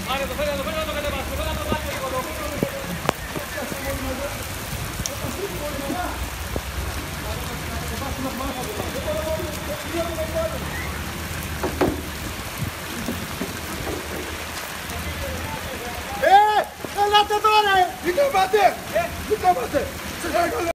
Άρε, το φέρε να το κατεβάσουμε. Φέρε να το βάλουμε λίγο εδώ. Ελάτε τώρα! Μην καβάτε! Μην καβάτε!